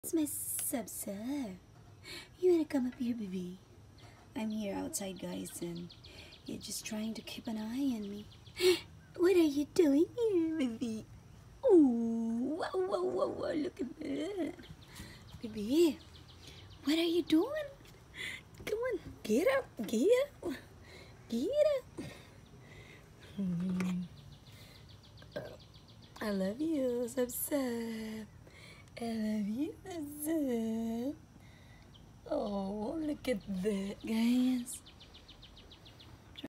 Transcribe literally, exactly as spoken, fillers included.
It's my Sab-sab. You wanna come up here, baby? I'm here outside, guys, and you're just trying to keep an eye on me. What are you doing here, baby? Oh, wow, wow, wow, wow, look at that. Baby, what are you doing? Come on, get up, get up, get up. I love you, Sab-sab. I love you, Sab-sab. Oh, look at that, guys.